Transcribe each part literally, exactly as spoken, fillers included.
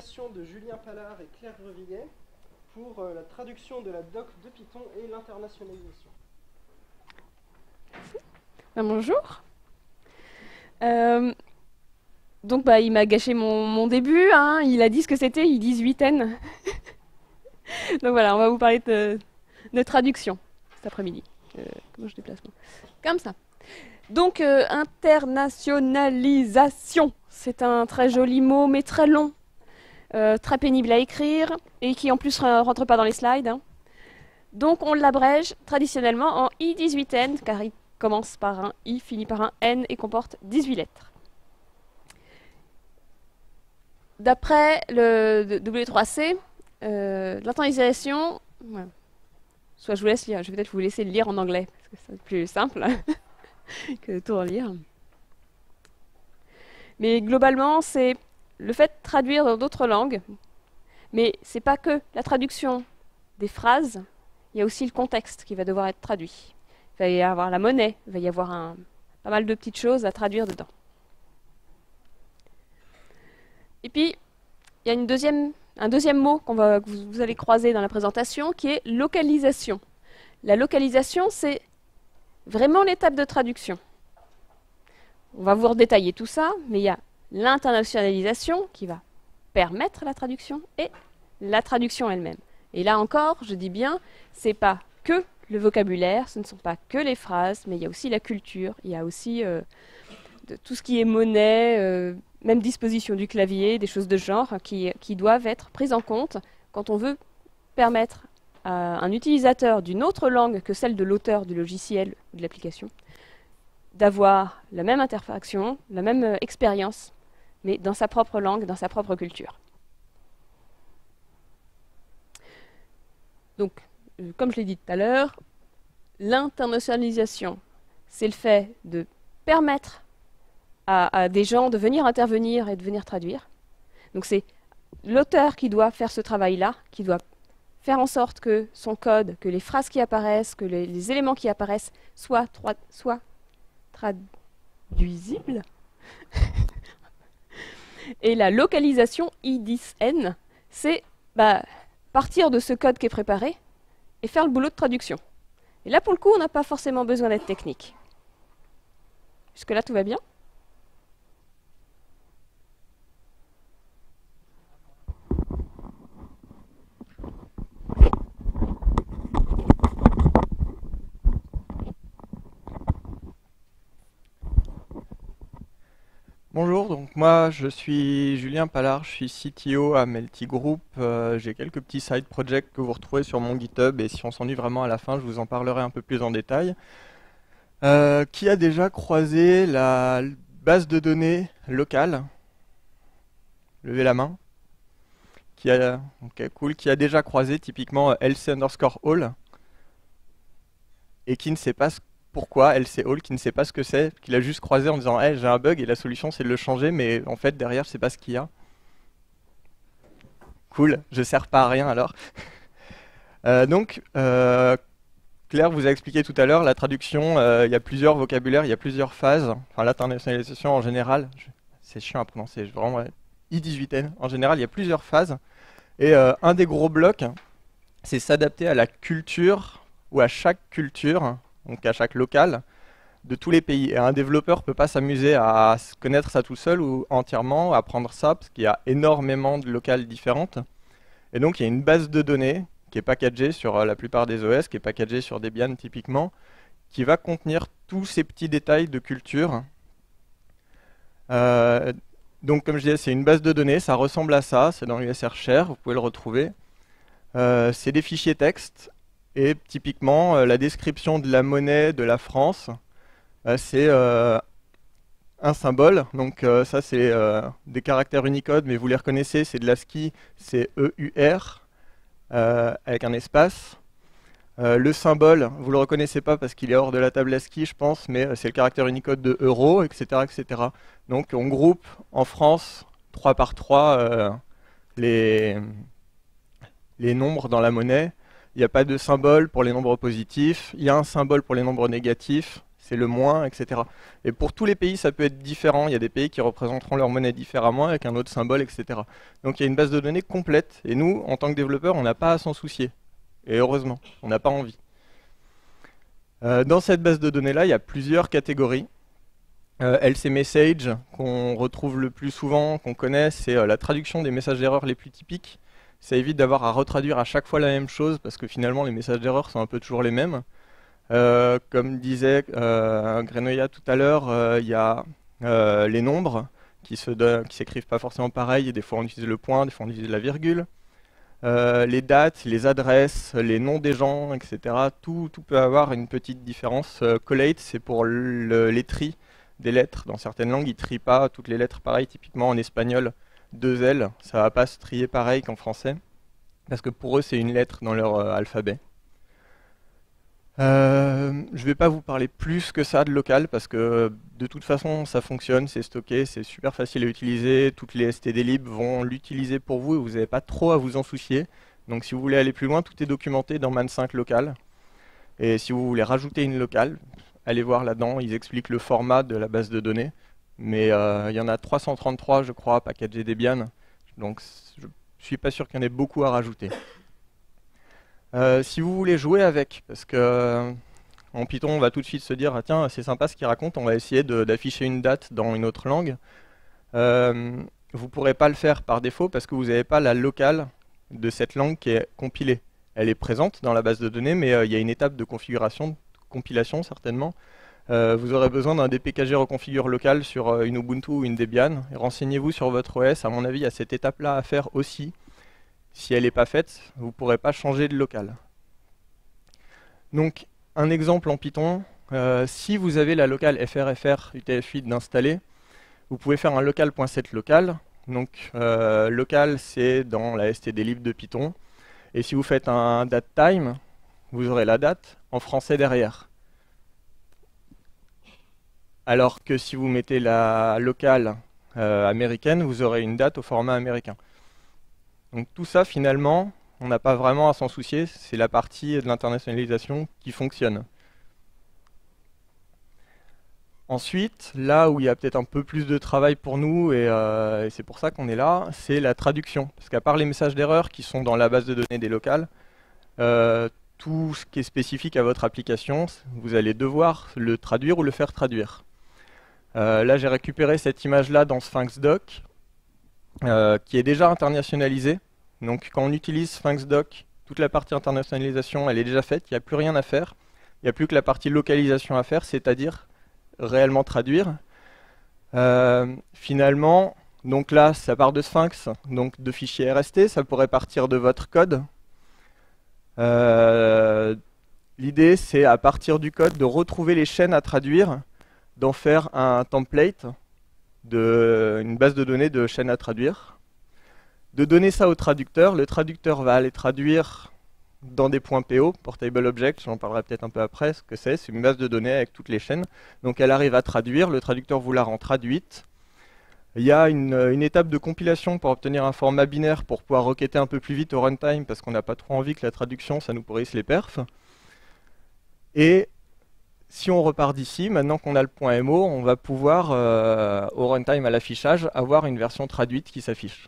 présentation de Julien Pallard et Claire Revillet pour euh, la traduction de la doc de Python et l'internationalisation. Ben, bonjour. Euh, donc bah, il m'a gâché mon, mon début, hein. Il a dit ce que c'était, il dit huitaine. Donc voilà, on va vous parler de, de traduction cet après-midi. Euh, comment je déplace moi Comme ça. Donc euh, internationalisation, c'est un très joli mot mais très long, euh, très pénible à écrire et qui en plus ne rentre pas dans les slides, hein. Donc on l'abrège traditionnellement en I dix-huit N car il commence par un I, finit par un N et comporte dix-huit lettres. D'après le W trois C, euh, l'internationalisation, ouais. Soit je vous laisse lire, je vais peut-être vous laisser le lire en anglais parce que c'est plus simple que de tout relire. Mais globalement, c'est le fait de traduire dans d'autres langues, mais c'est pas que la traduction des phrases, il y a aussi le contexte qui va devoir être traduit. Il va y avoir la monnaie, il va y avoir un, pas mal de petites choses à traduire dedans. Et puis, il y a une deuxième, un deuxième mot qu'on va, que vous, vous allez croiser dans la présentation, qui est localisation. La localisation, c'est vraiment l'étape de traduction. On va vous redétailler tout ça, mais il y a l'internationalisation qui va permettre la traduction et la traduction elle-même. Et là encore, je dis bien, c'est pas que le vocabulaire, ce ne sont pas que les phrases, mais il y a aussi la culture, il y a aussi euh, de, tout ce qui est monnaie, euh, même disposition du clavier, des choses de genre qui, qui doivent être prises en compte quand on veut permettre à un utilisateur d'une autre langue que celle de l'auteur du logiciel ou de l'application d'avoir la même interaction, la même euh, expérience, mais dans sa propre langue, dans sa propre culture. Donc, euh, comme je l'ai dit tout à l'heure, l'internationalisation, c'est le fait de permettre à, à des gens de venir intervenir et de venir traduire. Donc c'est l'auteur qui doit faire ce travail-là, qui doit faire en sorte que son code, que les phrases qui apparaissent, que les, les éléments qui apparaissent soient, soient traduisibles. Et la localisation I dix N, c'est bah, partir de ce code qui est préparé et faire le boulot de traduction. Et là, pour le coup, on n'a pas forcément besoin d'être technique. Jusque-là, tout va bien ? Bonjour, donc moi je suis Julien Pallard, je suis C T O à Melty Group. Euh, j'ai quelques petits side projects que vous retrouvez sur mon GitHub et si on s'ennuie vraiment à la fin, je vous en parlerai un peu plus en détail. Euh, qui a déjà croisé la base de données locale? Levez la main. Qui a, ok, cool. Qui a déjà croisé typiquement L C underscore all et qui ne sait pas ce pourquoi L C all, qui ne sait pas ce que c'est, qu'il a juste croisé en disant hey, j'ai un bug et la solution c'est de le changer, mais en fait derrière je sais pas ce qu'il y a. Cool, je sers pas à rien alors. euh, donc euh, Claire vous a expliqué tout à l'heure la traduction, euh, il y a plusieurs vocabulaires, il y a plusieurs phases. Enfin l'internationalisation en général, c'est chiant à prononcer, vraiment I dix-huit N. En général il y a plusieurs phases et euh, un des gros blocs c'est s'adapter à la culture ou à chaque culture, donc à chaque local, de tous les pays. Et un développeur ne peut pas s'amuser à connaître ça tout seul ou entièrement, à apprendre ça, parce qu'il y a énormément de locales différentes. Et donc il y a une base de données qui est packagée sur la plupart des O S, qui est packagée sur Debian typiquement, qui va contenir tous ces petits détails de culture. Euh, donc comme je disais, c'est une base de données, ça ressemble à ça, c'est dans U S R Share, vous pouvez le retrouver. Euh, c'est des fichiers texte. Et typiquement, euh, la description de la monnaie de la France, euh, c'est euh, un symbole. Donc euh, ça, c'est euh, des caractères Unicode, mais vous les reconnaissez, c'est de l'ASCII, c'est E U R, euh, avec un espace. Euh, le symbole, vous ne le reconnaissez pas parce qu'il est hors de la table ASCII, je pense, mais euh, c'est le caractère Unicode de euro, et cetera, et cetera. Donc on groupe en France, trois par trois, euh, les, les nombres dans la monnaie. Il n'y a pas de symbole pour les nombres positifs, il y a un symbole pour les nombres négatifs. c'est le moins, et cetera. Et pour tous les pays, ça peut être différent. Il y a des pays qui représenteront leur monnaie différemment avec un autre symbole, et cetera. Donc il y a une base de données complète. Et nous, en tant que développeurs, on n'a pas à s'en soucier. Et heureusement, on n'a pas envie. Euh, dans cette base de données-là, il y a plusieurs catégories. Euh, L C Message, qu'on retrouve le plus souvent, qu'on connaît, c'est euh, la traduction des messages d'erreur les plus typiques. Ça évite d'avoir à retraduire à chaque fois la même chose, parce que finalement, les messages d'erreur sont un peu toujours les mêmes. Euh, comme disait euh, Grenoya tout à l'heure, euh, il y a euh, les nombres qui se qui s'écrivent pas forcément pareil, et des fois on utilise le point, des fois on utilise la virgule. Euh, les dates, les adresses, les noms des gens, et cetera. Tout, tout peut avoir une petite différence. Euh, collate, c'est pour le, les tris des lettres. Dans certaines langues, ils ne trient pas toutes les lettres pareil. Typiquement en espagnol, deux L, ça ne va pas se trier pareil qu'en français, parce que pour eux, c'est une lettre dans leur euh, alphabet. Euh, je ne vais pas vous parler plus que ça de local, parce que de toute façon, ça fonctionne, c'est stocké, c'est super facile à utiliser. Toutes les S T D lib vont l'utiliser pour vous et vous n'avez pas trop à vous en soucier. Donc si vous voulez aller plus loin, tout est documenté dans man cinq local. Et si vous voulez rajouter une locale, allez voir là-dedans, ils expliquent le format de la base de données. Mais euh, il y en a trois cent trente-trois, je crois, packagés Debian. Donc je ne suis pas sûr qu'il y en ait beaucoup à rajouter. Euh, si vous voulez jouer avec, parce que euh, en Python, on va tout de suite se dire, ah, tiens, c'est sympa ce qu'il raconte, on va essayer d'afficher une date dans une autre langue. Euh, vous ne pourrez pas le faire par défaut parce que vous n'avez pas la locale de cette langue qui est compilée. Elle est présente dans la base de données, mais euh, il y a une étape de configuration, de compilation certainement. Euh, vous aurez besoin d'un D P K G reconfigure local sur euh, une Ubuntu ou une Debian. Renseignez-vous sur votre O S, à mon avis, il y a cette étape-là à faire aussi. Si elle n'est pas faite, vous ne pourrez pas changer de local. Donc, un exemple en Python, euh, si vous avez la locale frfr U T F huit d'installer, vous pouvez faire un local.set local. Donc, euh, local, c'est dans la S T D lib de Python. Et si vous faites un datetime, vous aurez la date en français derrière. Alors que si vous mettez la locale euh, américaine, vous aurez une date au format américain. Donc tout ça, finalement, on n'a pas vraiment à s'en soucier, c'est la partie de l'internationalisation qui fonctionne. Ensuite, là où il y a peut-être un peu plus de travail pour nous, et, euh, et c'est pour ça qu'on est là, c'est la traduction. Parce qu'à part les messages d'erreur qui sont dans la base de données des locales, euh, tout ce qui est spécifique à votre application, vous allez devoir le traduire ou le faire traduire. Euh, là, j'ai récupéré cette image-là dans Sphinx Doc, euh, qui est déjà internationalisée. Donc quand on utilise Sphinx Doc, toute la partie internationalisation, elle est déjà faite, il n'y a plus rien à faire. Il n'y a plus que la partie localisation à faire, c'est-à-dire réellement traduire. Euh, finalement, donc là, ça part de Sphinx, donc de fichiers R S T, ça pourrait partir de votre code. Euh, L'idée, c'est à partir du code de retrouver les chaînes à traduire, d'en faire un template, de, une base de données de chaînes à traduire, de donner ça au traducteur. Le traducteur va aller traduire dans des points P O, Portable Object, j'en parlerai peut-être un peu après, ce que c'est, c'est une base de données avec toutes les chaînes. Donc elle arrive à traduire, le traducteur vous la rend traduite. Il y a une, une étape de compilation pour obtenir un format binaire pour pouvoir requêter un peu plus vite au runtime, parce qu'on n'a pas trop envie que la traduction, ça nous pourrisse les perfs. Et si on repart d'ici, maintenant qu'on a le point M O, on va pouvoir, euh, au runtime à l'affichage, avoir une version traduite qui s'affiche.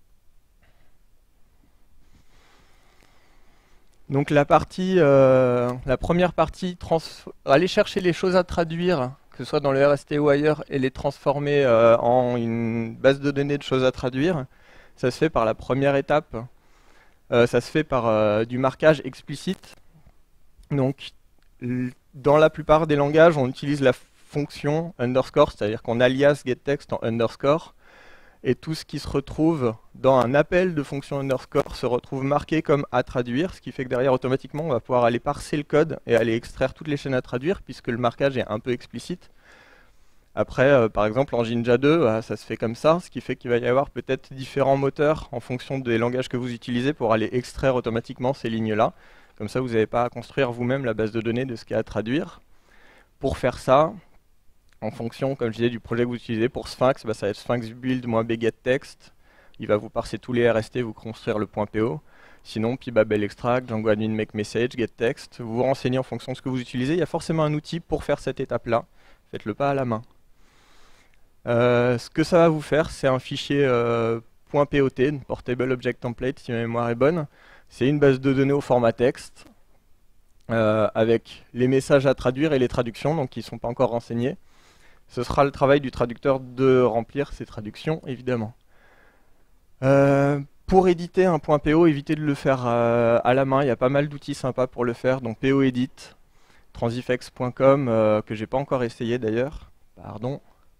Donc la partie, euh, la première partie, aller chercher les choses à traduire, que ce soit dans le R S T ou ailleurs, et les transformer euh, en une base de données de choses à traduire, ça se fait par la première étape. Euh, ça se fait par euh, du marquage explicite. Donc dans la plupart des langages, on utilise la fonction underscore, c'est-à-dire qu'on alias getText en underscore, et tout ce qui se retrouve dans un appel de fonction underscore se retrouve marqué comme à traduire, ce qui fait que derrière, automatiquement, on va pouvoir aller parser le code et aller extraire toutes les chaînes à traduire, puisque le marquage est un peu explicite. Après, euh, par exemple, en Jinja deux, bah, ça se fait comme ça, ce qui fait qu'il va y avoir peut-être différents moteurs en fonction des langages que vous utilisez pour aller extraire automatiquement ces lignes-là. Comme ça, vous n'avez pas à construire vous-même la base de données de ce qu'il y a à traduire. Pour faire ça, en fonction, comme je disais, du projet que vous utilisez, pour Sphinx, bah, ça va être sphinx build-bgettext. Il va vous parser tous les R S T, vous construire le point P O. Sinon, Pibabel Extract, Django Admin Make Message, GetText, vous vous renseignez en fonction de ce que vous utilisez. Il y a forcément un outil pour faire cette étape-là. Faites-le pas à la main. Euh, ce que ça va vous faire, c'est un fichier euh, .pot, Portable Object Template, si ma mémoire est bonne. C'est une base de données au format texte, euh, avec les messages à traduire et les traductions, donc qui ne sont pas encore renseignés. Ce sera le travail du traducteur de remplir ces traductions, évidemment. Euh, pour éditer un .po, évitez de le faire euh, à la main. Il y a pas mal d'outils sympas pour le faire, donc POEdit, transifex point com, euh, que j'ai pas encore essayé d'ailleurs, pardon,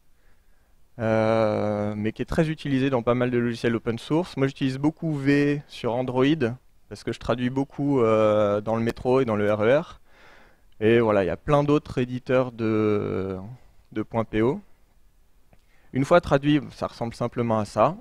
euh, mais qui est très utilisé dans pas mal de logiciels open source. Moi, j'utilise beaucoup V sur Android, parce que je traduis beaucoup euh, dans le métro et dans le R E R. Et voilà, il y a plein d'autres éditeurs de... de .po. Une fois traduit, ça ressemble simplement à ça.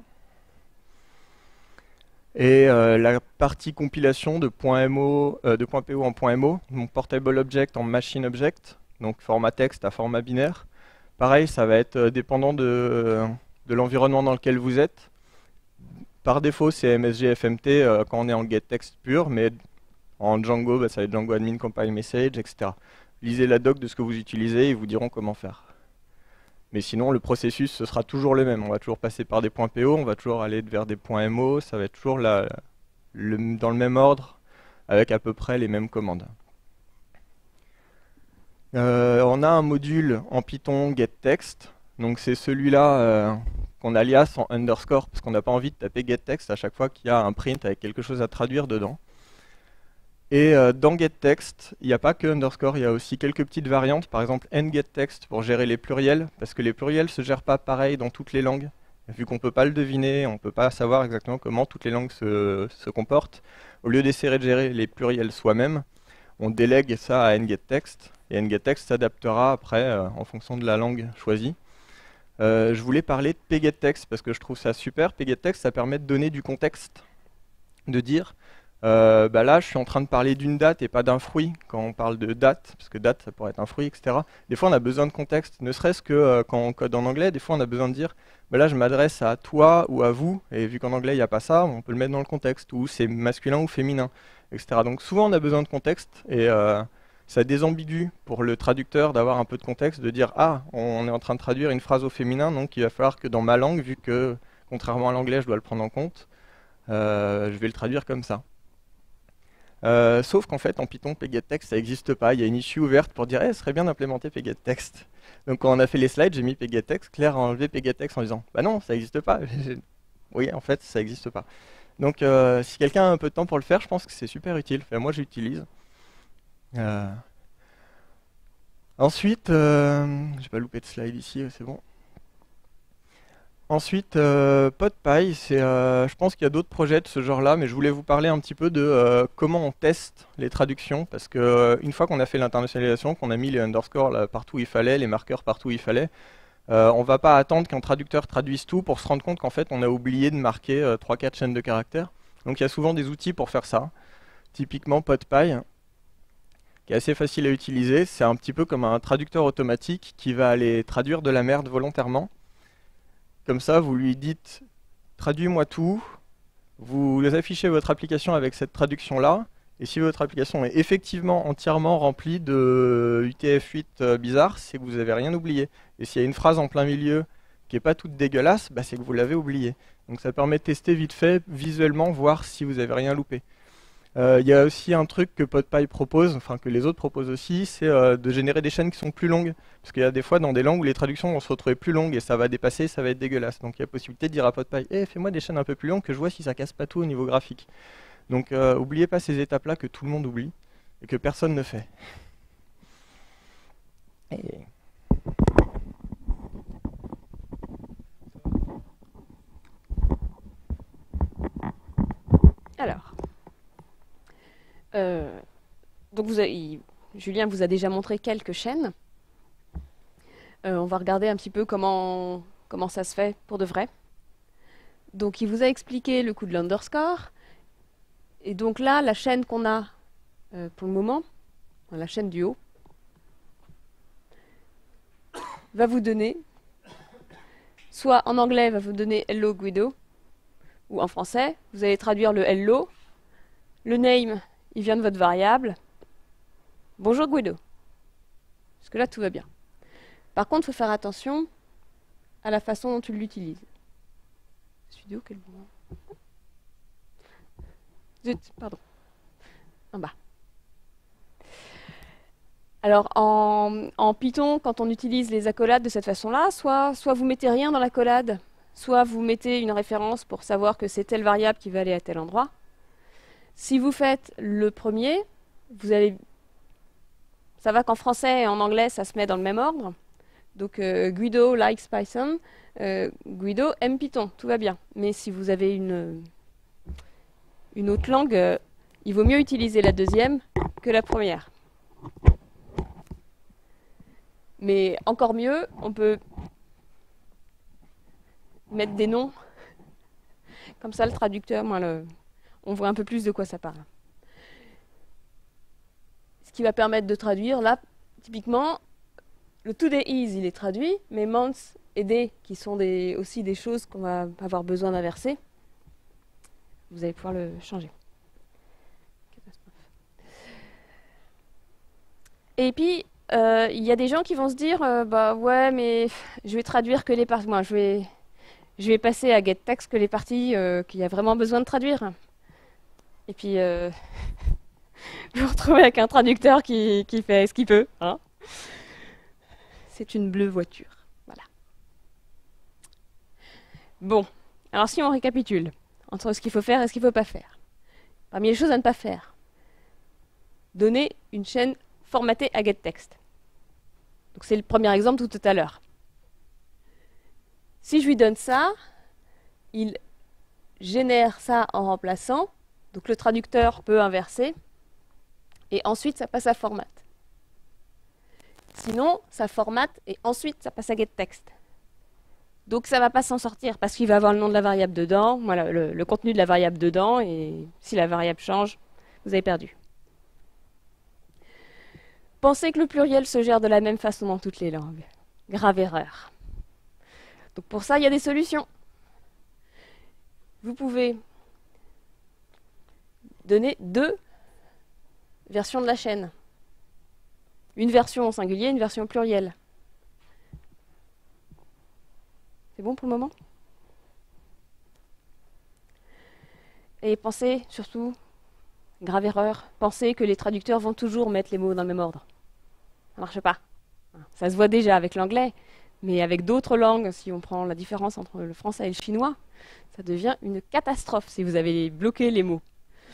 Et euh, la partie compilation de .mo, euh, de .po en .mo, donc Portable Object en Machine Object, donc format texte à format binaire. Pareil, ça va être dépendant de, de l'environnement dans lequel vous êtes. Par défaut, c'est M S G F M T euh, quand on est en getText pur, mais en Django, bah, ça va être Django Admin Compile Message, et cetera. Lisez la doc de ce que vous utilisez, ils vous diront comment faire. Mais sinon, le processus, ce sera toujours le même. On va toujours passer par des .po, on va toujours aller vers des .mo, ça va être toujours la, le, dans le même ordre, avec à peu près les mêmes commandes. Euh, on a un module en Python getText, donc c'est celui-là euh, qu'on alias en underscore, parce qu'on n'a pas envie de taper getText à chaque fois qu'il y a un print avec quelque chose à traduire dedans. Et euh, dans getText, il n'y a pas que underscore, il y a aussi quelques petites variantes, par exemple nGetText pour gérer les pluriels, parce que les pluriels ne se gèrent pas pareil dans toutes les langues. Vu qu'on ne peut pas le deviner, on ne peut pas savoir exactement comment toutes les langues se, se comportent. Au lieu d'essayer de gérer les pluriels soi-même, on délègue ça à nGetText, et nGetText s'adaptera après euh, en fonction de la langue choisie. Euh, je voulais parler de pgetText, parce que je trouve ça super. PgetText, ça permet de donner du contexte, de dire... Euh, bah là, je suis en train de parler d'une date et pas d'un fruit, quand on parle de date, parce que date, ça pourrait être un fruit, et cetera. Des fois, on a besoin de contexte, ne serait-ce que euh, quand on code en anglais, des fois, on a besoin de dire, bah là, je m'adresse à toi ou à vous, et vu qu'en anglais, il n'y a pas ça, on peut le mettre dans le contexte, ou c'est masculin ou féminin, et cetera. Donc souvent, on a besoin de contexte, et euh, ça désambigue pour le traducteur d'avoir un peu de contexte, de dire, ah, on est en train de traduire une phrase au féminin, donc il va falloir que dans ma langue, vu que, contrairement à l'anglais, je dois le prendre en compte, euh, je vais le traduire comme ça. Euh, sauf qu'en fait, en Python, pgetText, ça n'existe pas. Il y a une issue ouverte pour dire, eh, ce serait bien d'implémenter pgetText. Donc quand on a fait les slides, j'ai mis pgetText. Claire a enlevé pgetText en disant, bah non, ça n'existe pas. Oui, en fait, ça n'existe pas. Donc euh, si quelqu'un a un peu de temps pour le faire, je pense que c'est super utile. Enfin, moi, j'utilise. Euh... Ensuite, euh... j'ai pas loupé de slide ici, c'est bon. Ensuite, euh, PodPy, c'est, euh, je pense qu'il y a d'autres projets de ce genre-là, mais je voulais vous parler un petit peu de euh, comment on teste les traductions, parce que euh, une fois qu'on a fait l'internationalisation, qu'on a mis les underscores là, partout où il fallait, les marqueurs partout où il fallait, euh, on ne va pas attendre qu'un traducteur traduise tout pour se rendre compte qu'en fait on a oublié de marquer euh, trois quatre chaînes de caractères. Donc il y a souvent des outils pour faire ça. Typiquement PodPy, qui est assez facile à utiliser, c'est un petit peu comme un traducteur automatique qui va aller traduire de la merde volontairement. Comme ça, vous lui dites « traduis-moi tout », vous affichez votre application avec cette traduction-là, et si votre application est effectivement entièrement remplie de U T F huit euh, bizarres, c'est que vous n'avez rien oublié. Et s'il y a une phrase en plein milieu qui n'est pas toute dégueulasse, bah c'est que vous l'avez oubliée. Donc ça permet de tester vite fait, visuellement, voir si vous n'avez rien loupé. Il euh, y a aussi un truc que PodPy propose, enfin que les autres proposent aussi, c'est euh, de générer des chaînes qui sont plus longues. Parce qu'il y a des fois dans des langues où les traductions vont se retrouver plus longues et ça va dépasser, ça va être dégueulasse. Donc il y a possibilité de dire à PodPy, hey, fais-moi des chaînes un peu plus longues que je vois si ça casse pas tout au niveau graphique. Donc euh, n'oubliez pas ces étapes-là que tout le monde oublie et que personne ne fait. Et... Alors... Euh, donc vous avez, Julien vous a déjà montré quelques chaînes. Euh, on va regarder un petit peu comment, comment ça se fait pour de vrai. Donc il vous a expliqué le coup de l'underscore. Et donc là, la chaîne qu'on a euh, pour le moment, la chaîne du haut, va vous donner, soit en anglais va vous donner Hello Guido, ou en français, vous allez traduire le Hello Le name, il vient de votre variable. Bonjour Guido. Parce que là, tout va bien. Par contre, il faut faire attention à la façon dont tu l'utilises. Studio, quel moment? Zut, pardon. En bas. Alors, en, en Python, quand on utilise les accolades de cette façon-là, soit, soit vous mettez rien dans l'accolade, soit vous mettez une référence pour savoir que c'est telle variable qui va aller à tel endroit. Si vous faites le premier, vous allez... Ça va qu'en français et en anglais, ça se met dans le même ordre. Donc, euh, Guido likes Python, euh, Guido aime Python, tout va bien. Mais si vous avez une, une autre langue, euh, il vaut mieux utiliser la deuxième que la première. Mais encore mieux, on peut mettre des noms. Comme ça, le traducteur, moi, le, on voit un peu plus de quoi ça parle. Ce qui va permettre de traduire, là, typiquement, le today is, il est traduit, mais months et day, qui sont des, aussi des choses qu'on va avoir besoin d'inverser, vous allez pouvoir le changer. Et puis, euh, il y a des gens qui vont se dire, euh, bah ouais, mais je vais traduire que les parties, moi, je vais, je vais passer à getText que les parties euh, qu'il y a vraiment besoin de traduire. Et puis, euh, vous vous retrouvez avec un traducteur qui, qui fait ce qu'il peut. Hein. C'est une bleue voiture. Voilà. Bon, alors si on récapitule entre ce qu'il faut faire et ce qu'il ne faut pas faire. Parmi les choses à ne pas faire, donner une chaîne formatée à getText. Donc c'est le premier exemple tout à l'heure. Si je lui donne ça, il génère ça en remplaçant. Donc le traducteur peut inverser. Et ensuite, ça passe à format. Sinon, ça formate et ensuite, ça passe à getText. Donc ça ne va pas s'en sortir parce qu'il va avoir le nom de la variable dedans, voilà, le, le contenu de la variable dedans, et si la variable change, vous avez perdu. Pensez que le pluriel se gère de la même façon dans toutes les langues. Grave erreur. Donc pour ça, il y a des solutions. Vous pouvez donner deux versions de la chaîne. Une version au singulier, une version au pluriel. C'est bon pour le moment? Et pensez surtout, grave erreur, pensez que les traducteurs vont toujours mettre les mots dans le même ordre. Ça ne marche pas. Ça se voit déjà avec l'anglais, mais avec d'autres langues, si on prend la différence entre le français et le chinois, ça devient une catastrophe si vous avez bloqué les mots.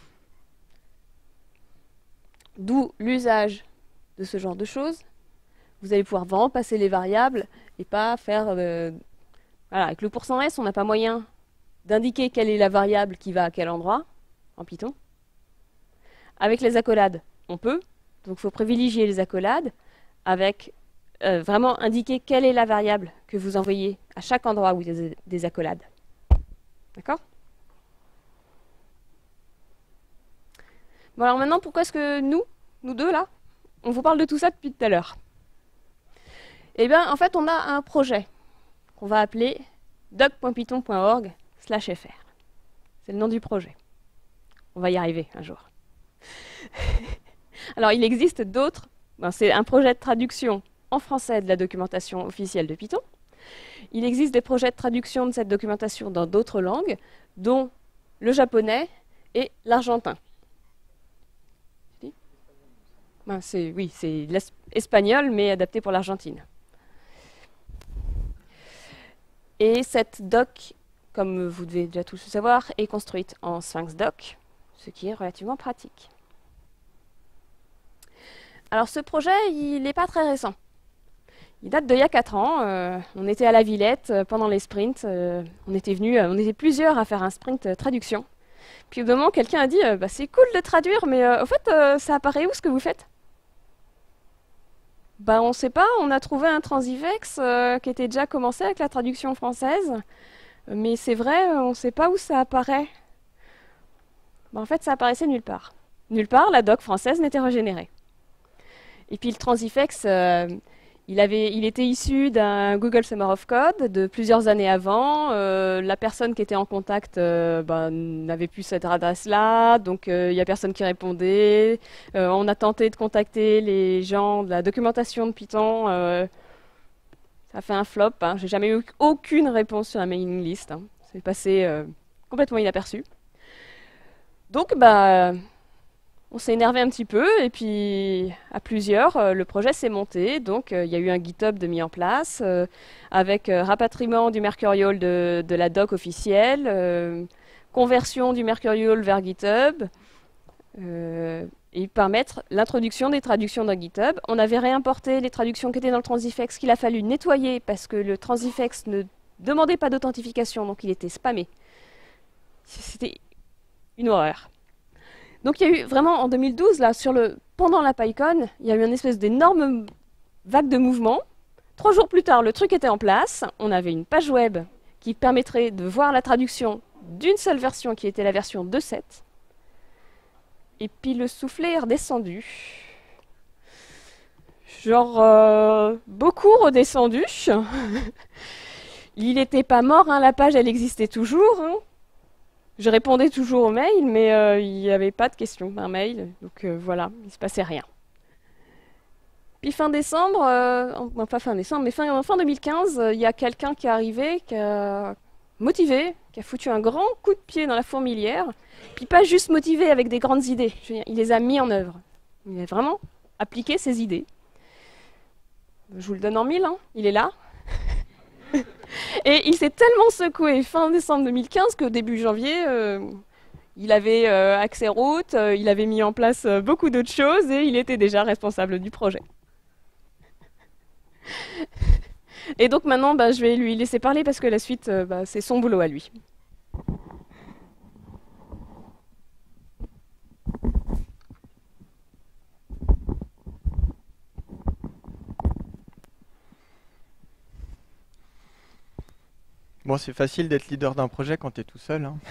D'où l'usage de ce genre de choses. Vous allez pouvoir vraiment passer les variables et pas faire... Euh, voilà, avec le pourcent S, on n'a pas moyen d'indiquer quelle est la variable qui va à quel endroit, en Python. Avec les accolades, on peut. Donc il faut privilégier les accolades avec euh, vraiment indiquer quelle est la variable que vous envoyez à chaque endroit où il y a des accolades. D'accord? Bon alors maintenant, pourquoi est-ce que nous, nous deux là, on vous parle de tout ça depuis tout à l'heure? Eh bien, en fait, on a un projet qu'on va appeler doc point python point org slash f r. C'est le nom du projet. On va y arriver un jour. Alors, il existe d'autres. Ben, c'est un projet de traduction en français de la documentation officielle de Python. Il existe des projets de traduction de cette documentation dans d'autres langues, dont le japonais et l'argentin. Ben, c'est, oui, c'est l'espagnol, mais adapté pour l'Argentine. Et cette doc, comme vous devez déjà tous le savoir, est construite en Sphinx Doc, ce qui est relativement pratique. Alors ce projet, il n'est pas très récent. Il date d'il y a quatre ans. Euh, on était à la Villette euh, pendant les sprints. Euh, on était venus, euh, on était plusieurs à faire un sprint euh, traduction. Puis au bout d'un moment, quelqu'un a dit euh, bah, c'est cool de traduire, mais euh, au fait, euh, ça apparaît où ce que vous faites? Bah, on ne sait pas, on a trouvé un Transifex euh, qui était déjà commencé avec la traduction française, mais c'est vrai, on ne sait pas où ça apparaît. Bah, en fait, ça apparaissait nulle part. Nulle part, la doc française n'était régénérée. Et puis le Transifex, euh, Il, avait, il était issu d'un Google Summer of Code de plusieurs années avant. Euh, la personne qui était en contact euh, ben, n'avait plus cette adresse-là, donc il euh, n'y a personne qui répondait. Euh, on a tenté de contacter les gens de la documentation de Python. Euh, ça a fait un flop. Hein. J'ai jamais eu aucune réponse sur la mailing list. Hein. C'est passé euh, complètement inaperçu. Donc, bah... on s'est énervé un petit peu et puis à plusieurs, euh, le projet s'est monté. Donc euh, il y a eu un GitHub de mis en place euh, avec euh, rapatriement du Mercurial de, de la doc officielle, euh, conversion du Mercurial vers GitHub euh, et permettre l'introduction des traductions dans GitHub. On avait réimporté les traductions qui étaient dans le Transifex qu'il a fallu nettoyer parce que le Transifex ne demandait pas d'authentification, donc il était spammé. C'était une horreur. Donc il y a eu vraiment en deux mille douze, là, sur le, pendant la PyCon, il y a eu une espèce d'énorme vague de mouvement. Trois jours plus tard, le truc était en place. On avait une page web qui permettrait de voir la traduction d'une seule version qui était la version deux point sept. Et puis le soufflet est redescendu. Genre, euh, beaucoup redescendu. Il n'était pas mort, hein, la page elle existait toujours. Hein. Je répondais toujours aux mails, mais euh, il n'y avait pas de questions par mail, donc euh, voilà, il ne se passait rien. Puis fin décembre, euh, enfin pas fin décembre, mais fin, fin deux mille quinze, il euh, y a quelqu'un qui est arrivé, qui a motivé, qui a foutu un grand coup de pied dans la fourmilière, puis pas juste motivé avec des grandes idées, je veux dire, il les a mis en œuvre. Il a vraiment appliqué ses idées. Je vous le donne en mille, hein, il est là. Et il s'est tellement secoué fin décembre deux mille quinze qu'au début janvier, euh, il avait euh, accès route, euh, il avait mis en place euh, beaucoup d'autres choses et il était déjà responsable du projet. Et donc maintenant, bah, je vais lui laisser parler parce que la suite, euh, bah, c'est son boulot à lui. Bon, c'est facile d'être leader d'un projet quand tu es tout seul. Hein.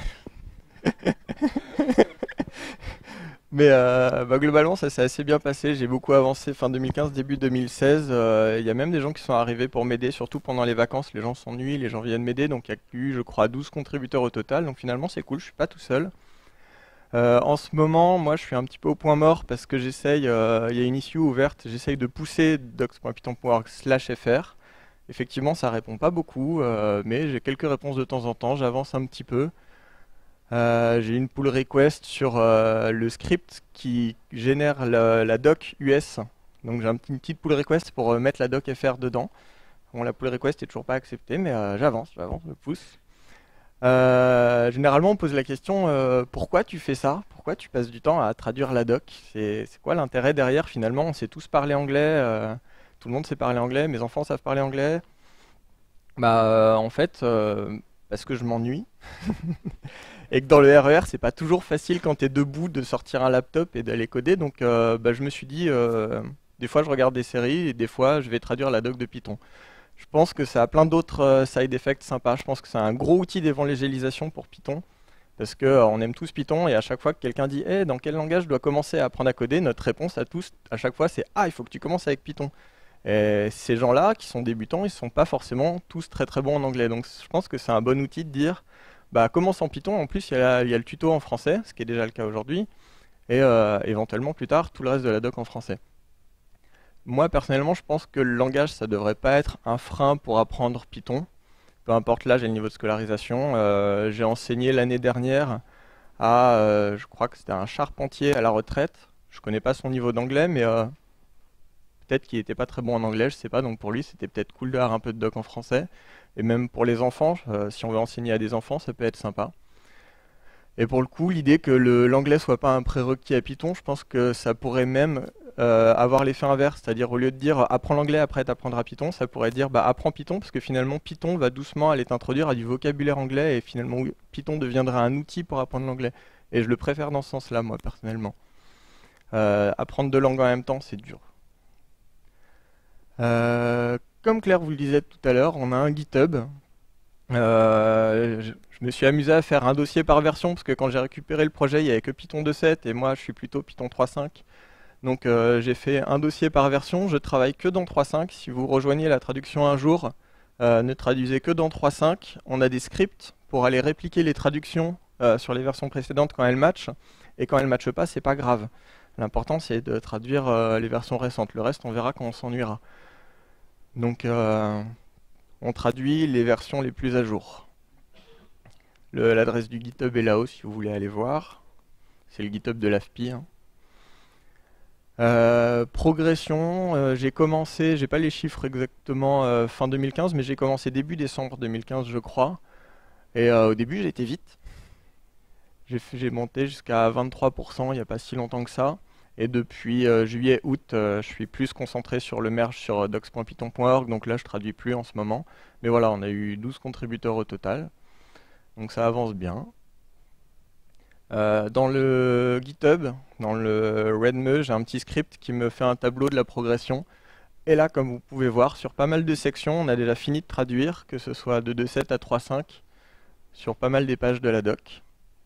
Mais euh, bah, globalement, ça s'est assez bien passé. J'ai beaucoup avancé fin deux mille quinze, début deux mille seize. Il euh, y a même des gens qui sont arrivés pour m'aider, surtout pendant les vacances. Les gens s'ennuient, les gens viennent m'aider. Donc il y a eu, je crois, douze contributeurs au total. Donc finalement, c'est cool, je suis pas tout seul. Euh, en ce moment, moi, je suis un petit peu au point mort parce que j'essaye, euh, il y a une issue ouverte, j'essaye de pousser docs point python point org slash fr. Effectivement, ça répond pas beaucoup, euh, mais j'ai quelques réponses de temps en temps, j'avance un petit peu. Euh, j'ai une pull request sur euh, le script qui génère la, la doc U S. Donc j'ai un petit- une petite pull request pour euh, mettre la doc F R dedans. Bon, la pull request est toujours pas acceptée, mais euh, j'avance, j'avance, je pousse. Euh, généralement, on pose la question euh, pourquoi tu fais ça? Pourquoi tu passes du temps à traduire la doc? C'est c'est quoi l'intérêt derrière finalement? On sait tous parler anglais, euh, tout le monde sait parler anglais, mes enfants savent parler anglais. Bah, euh, en fait, euh, parce que je m'ennuie. Et que dans le R E R, c'est pas toujours facile quand tu es debout de sortir un laptop et d'aller coder. Donc, euh, bah, je me suis dit, euh, des fois, je regarde des séries et des fois, je vais traduire la doc de Python. Je pense que ça a plein d'autres euh, side effects sympas. Je pense que c'est un gros outil d'évangélisation pour Python. Parce que euh, on aime tous Python et à chaque fois que quelqu'un dit hey, dans quel langage je dois commencer à apprendre à coder, notre réponse à tous, à chaque fois, c'est ah, il faut que tu commences avec Python. Et ces gens-là qui sont débutants, ils sont pas forcément tous très très bons en anglais. Donc je pense que c'est un bon outil de dire bah commence en Python. En plus, il y a, la- il y a le tuto en français, ce qui est déjà le cas aujourd'hui, et euh, éventuellement plus tard tout le reste de la doc en français. Moi personnellement, je pense que le langage, ça devrait pas être un frein pour apprendre Python, peu importe l'âge et le niveau de scolarisation. Euh, j'ai enseigné l'année dernière à, euh, je crois que c'était un charpentier à la retraite. Je connais pas son niveau d'anglais, mais euh, peut-être qu'il était pas très bon en anglais, je sais pas. Donc pour lui, c'était peut-être cool d'avoir un peu de doc en français. Et même pour les enfants, euh, si on veut enseigner à des enfants, ça peut être sympa. Et pour le coup, l'idée que le- l'anglais soit pas un prérequis à Python, je pense que ça pourrait même euh, avoir l'effet inverse, c'est-à-dire au lieu de dire apprends l'anglais après t'apprendras Python, ça pourrait dire bah apprends Python parce que finalement Python va doucement aller t'introduire à du vocabulaire anglais et finalement oui, Python deviendra un outil pour apprendre l'anglais. Et je le préfère dans ce sens-là, moi personnellement. Euh, apprendre deux langues en même temps, c'est dur. Euh, comme Claire vous le disait tout à l'heure, on a un GitHub. Euh, je, je me suis amusé à faire un dossier par version parce que quand j'ai récupéré le projet, il n'y avait que Python deux point sept et moi je suis plutôt Python trois point cinq. Donc euh, j'ai fait un dossier par version, je travaille que dans trois point cinq. Si vous rejoignez la traduction un jour, euh, ne traduisez que dans trois point cinq. On a des scripts pour aller répliquer les traductions euh, sur les versions précédentes quand elles matchent. Et quand elles ne matchent pas, c'est pas grave. L'important c'est de traduire euh, les versions récentes. Le reste, on verra quand on s'ennuiera. Donc euh, on traduit les versions les plus à jour. L'adresse du GitHub est là-haut si vous voulez aller voir. C'est le GitHub de l'A F P I. Hein. Euh, progression, euh, j'ai commencé, j'ai pas les chiffres exactement euh, fin deux mille quinze, mais j'ai commencé début décembre deux mille quinze, je crois. Et euh, au début, j'ai été vite. J'ai monté jusqu'à vingt-trois pour cent il n'y a pas si longtemps que ça. Et depuis euh, juillet-août, euh, je suis plus concentré sur le merge sur docs point python point org, donc là, je traduis plus en ce moment. Mais voilà, on a eu douze contributeurs au total. Donc ça avance bien. Euh, dans le GitHub, dans le README, j'ai un petit script qui me fait un tableau de la progression. Et là, comme vous pouvez voir, sur pas mal de sections, on a déjà fini de traduire, que ce soit de deux point sept à trois point cinq, sur pas mal des pages de la doc.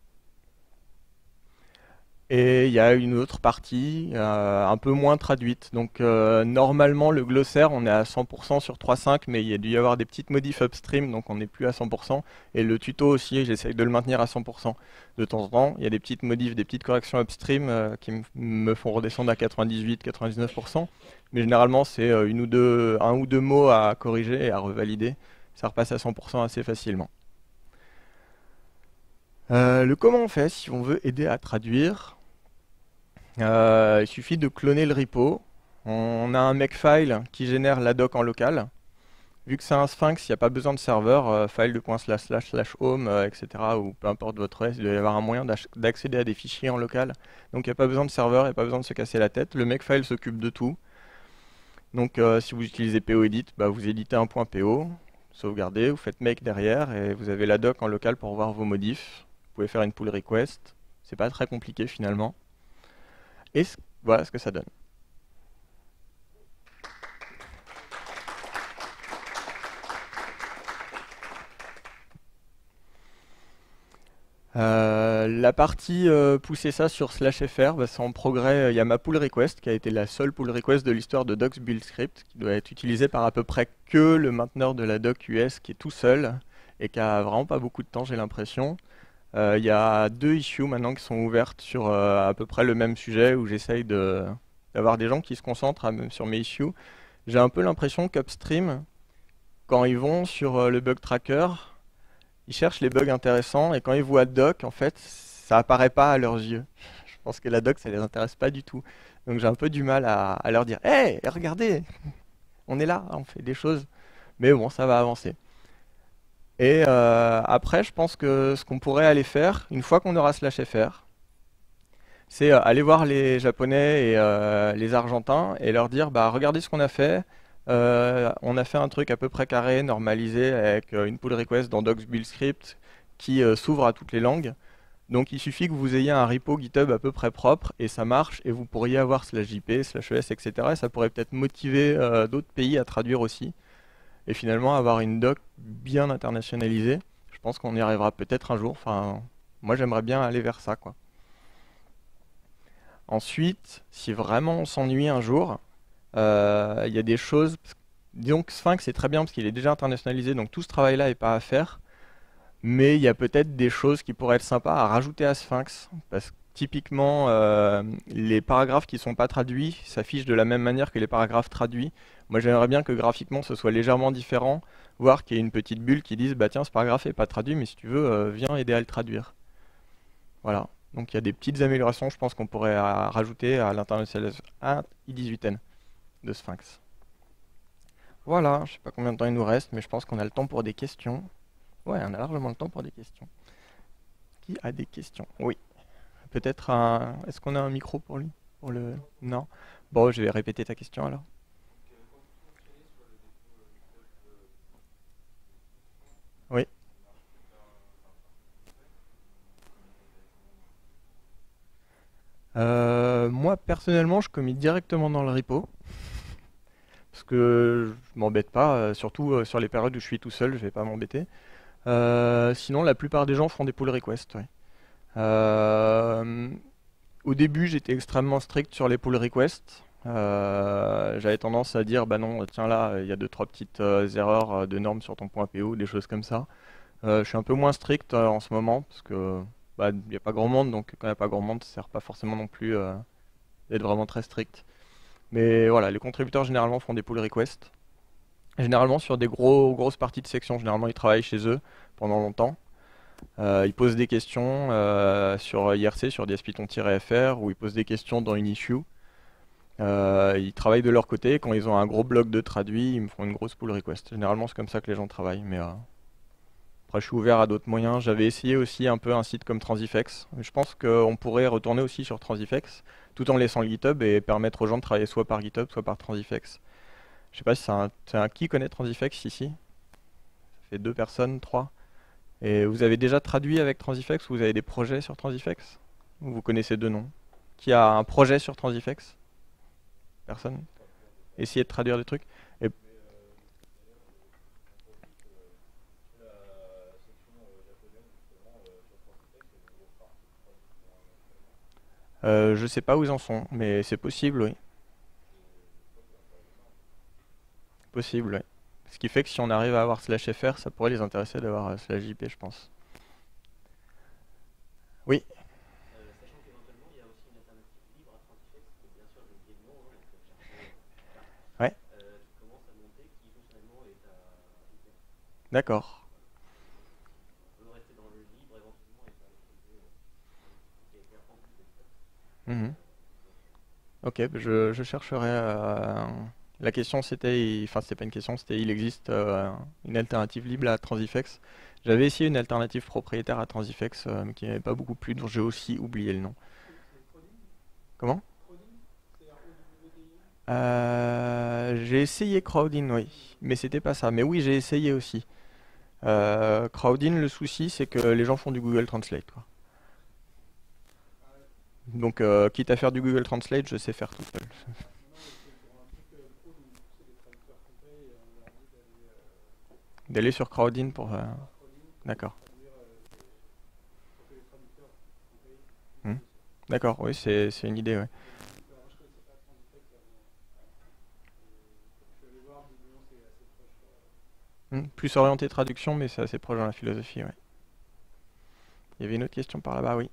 Et il y a une autre partie euh, un peu moins traduite. Donc euh, normalement, le glossaire, on est à cent pour cent sur trois point cinq, mais il y a dû y avoir des petites modifs upstream, donc on n'est plus à cent pour cent. Et le tuto aussi, j'essaye de le maintenir à cent pour cent. De temps en temps, il y a des petites modifs, des petites corrections upstream euh, qui me font redescendre à quatre-vingt-dix-huit à quatre-vingt-dix-neuf pour cent. Mais généralement, c'est euh, une ou deux, un ou deux mots à corriger et à revalider. Ça repasse à cent pour cent assez facilement. Euh, le comment on fait si on veut aider à traduire. Euh, il suffit de cloner le repo. On a un makefile qui génère la doc en local. Vu que c'est un Sphinx, il n'y a pas besoin de serveur, euh, file de point slash slash slash home, euh, et cetera. Ou peu importe votre O S, il doit y avoir un moyen d'accéder à des fichiers en local. Donc il n'y a pas besoin de serveur, il n'y a pas besoin de se casser la tête. Le makefile s'occupe de tout. Donc euh, si vous utilisez poedit, bah, vous éditez un point .po, sauvegardez, vous faites make derrière et vous avez la doc en local pour voir vos modifs. Vous pouvez faire une pull request. C'est pas très compliqué finalement. Et voilà ce que ça donne. Euh, la partie euh, pousser ça sur slash fr, bah, c'est en progrès. Il y a ma pull request qui a été la seule pull request de l'histoire de docs build script qui doit être utilisée par à peu près que le mainteneur de la doc U S qui est tout seul et qui a vraiment pas beaucoup de temps, j'ai l'impression. Euh, il y a deux issues maintenant qui sont ouvertes sur euh, à peu près le même sujet où j'essaye de d'avoir des gens qui se concentrent à, sur mes issues. J'ai un peu l'impression qu'upstream, quand ils vont sur euh, le bug tracker, ils cherchent les bugs intéressants et quand ils voient doc, en fait, ça apparaît pas à leurs yeux. Je pense que la doc, ça les intéresse pas du tout. Donc j'ai un peu du mal à, à leur dire « Hey, regardez, on est là, on fait des choses. » Mais bon, ça va avancer. Et euh, après, je pense que ce qu'on pourrait aller faire, une fois qu'on aura slash fr, c'est euh, aller voir les Japonais et euh, les Argentins et leur dire, bah regardez ce qu'on a fait. Euh, on a fait un truc à peu près carré, normalisé, avec euh, une pull request dans docs build script qui euh, s'ouvre à toutes les langues. Donc il suffit que vous ayez un repo GitHub à peu près propre et ça marche et vous pourriez avoir slash jp, slash es, et cetera. Et ça pourrait peut-être motiver euh, d'autres pays à traduire aussi. Et finalement avoir une doc bien internationalisée. Je pense qu'on y arrivera peut-être un jour. Enfin, moi j'aimerais bien aller vers ça, quoi. Ensuite, si vraiment on s'ennuie un jour, euh, il y a des choses. Disons que Sphinx c'est très bien parce qu'il est déjà internationalisé, donc tout ce travail-là n'est pas à faire. Mais il y a peut-être des choses qui pourraient être sympas à rajouter à Sphinx. Parce que typiquement, euh, les paragraphes qui ne sont pas traduits s'affichent de la même manière que les paragraphes traduits. Moi j'aimerais bien que graphiquement ce soit légèrement différent, voire qu'il y ait une petite bulle qui dise bah tiens ce paragraphe n'est pas traduit mais si tu veux euh, viens aider à le traduire. Voilà, donc il y a des petites améliorations je pense qu'on pourrait à, rajouter à l'internationalisation i dix-huit n de Sphinx. Voilà, je sais pas combien de temps il nous reste mais je pense qu'on a le temps pour des questions. Ouais, on a largement le temps pour des questions. Qui a des questions? Oui. Peut-être un... Est-ce qu'on a un micro pour lui? Pour le... Non? Bon, je vais répéter ta question alors. Oui. Euh, moi, personnellement, je commit directement dans le repo. Parce que je m'embête pas, euh, surtout euh, sur les périodes où je suis tout seul, je vais pas m'embêter. Euh, sinon, la plupart des gens font des pull requests. Ouais. Euh, au début, j'étais extrêmement strict sur les pull requests. Euh, j'avais tendance à dire, bah non, tiens là, il y a deux, trois petites euh, erreurs euh, de normes sur ton point P O, des choses comme ça. Euh, je suis un peu moins strict euh, en ce moment, parce que bah, il n'y a pas grand monde, donc quand il n'y a pas grand monde, ça sert pas forcément non plus euh, d'être vraiment très strict. Mais voilà, les contributeurs généralement font des pull requests. Généralement sur des gros, grosses parties de section, généralement ils travaillent chez eux pendant longtemps. Euh, ils posent des questions euh, sur I R C, sur D S Python-F R, ou ils posent des questions dans une issue. Euh, ils travaillent de leur côté, quand ils ont un gros bloc de traduit, ils me font une grosse pull request. Généralement c'est comme ça que les gens travaillent, mais euh, après je suis ouvert à d'autres moyens. J'avais essayé aussi un peu un site comme Transifex. Je pense qu'on pourrait retourner aussi sur Transifex, tout en laissant le GitHub et permettre aux gens de travailler soit par GitHub, soit par Transifex. Je sais pas si c'est un, c'est un... Qui connaît Transifex ici? Ça fait deux personnes, trois. Et vous avez déjà traduit avec Transifex ou vous avez des projets sur Transifex? Ou vous connaissez deux noms? Qui a un projet sur Transifex? Personne? Essayez de traduire des trucs. Et... Euh, je sais pas où ils en sont, mais c'est possible, oui. Possible, oui. Ce qui fait que si on arrive à avoir slash fr, ça pourrait les intéresser d'avoir euh, slash jp, je pense. Oui. Euh, sachant qu'éventuellement, il y a aussi une alternative libre à Transifex, que bien sûr, j'ai oublié le nom, hein, il faut le chercher quelque part, Ouais. euh, qui commence à monter, qui fonctionnellement est à hyper. D'accord. On peut rester dans le libre éventuellement et faire l'utiliser qui a été en plus de ça. Mhm. Ok, bah, je, je chercherai. euh, La question c'était, enfin c'était pas une question, c'était il existe euh, une alternative libre à Transifex. J'avais essayé une alternative propriétaire à Transifex, euh, mais qui n'avait pas beaucoup plu, dont j'ai aussi oublié le nom. Comment? Euh, j'ai essayé Crowdin, oui, mais c'était pas ça. Mais oui, j'ai essayé aussi. Euh, Crowdin, le souci, c'est que les gens font du Google Translate, quoi. Donc, euh, quitte à faire du Google Translate, je sais faire tout seul. D'aller sur Crowdin pour... euh, D'accord. Hmm. D'accord, oui, c'est c'est une idée, ouais. Hmm. Plus orienté traduction, mais c'est assez proche dans la philosophie, ouais. Il y avait une autre question par là-bas, oui.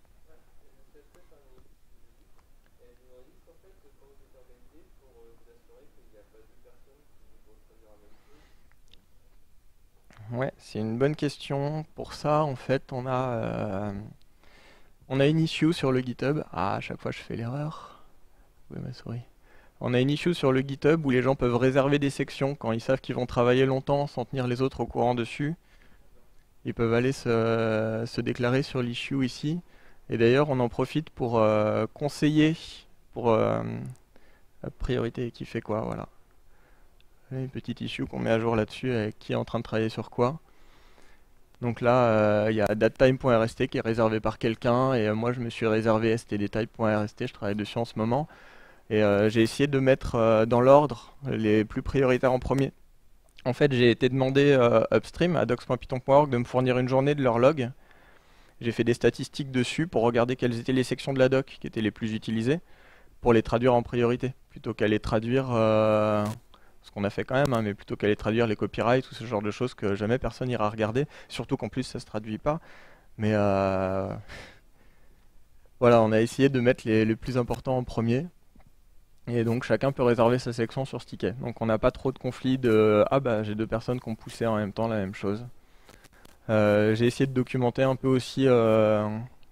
Ouais, c'est une bonne question. Pour ça, en fait, on a, euh, on a une issue sur le GitHub. Ah, à chaque fois, je fais l'erreur. Où est ma souris? On a une issue sur le GitHub où les gens peuvent réserver des sections quand ils savent qu'ils vont travailler longtemps sans tenir les autres au courant dessus. Ils peuvent aller se, se déclarer sur l'issue ici. Et d'ailleurs, on en profite pour euh, conseiller pour euh, la priorité qui fait quoi, voilà. Une petite issue qu'on met à jour là-dessus avec qui est en train de travailler sur quoi. Donc là, euh, il y a datetime.rst qui est réservé par quelqu'un et euh, moi je me suis réservé stdtype.rst, je travaille dessus en ce moment. Et euh, j'ai essayé de mettre euh, dans l'ordre les plus prioritaires en premier. En fait, j'ai été demandé euh, upstream à docs point python point org de me fournir une journée de leur log. J'ai fait des statistiques dessus pour regarder quelles étaient les sections de la doc qui étaient les plus utilisées pour les traduire en priorité, plutôt qu'à les traduire... Euh, ce qu'on a fait quand même, hein, mais plutôt qu'aller traduire les copyrights ou ce genre de choses que jamais personne ira regarder, surtout qu'en plus ça se traduit pas. Mais euh, voilà, on a essayé de mettre les, les plus importants en premier. Et donc chacun peut réserver sa section sur ce ticket. Donc on n'a pas trop de conflits de ah bah j'ai deux personnes qui ont poussé en même temps la même chose. Euh, j'ai essayé de documenter un peu aussi euh,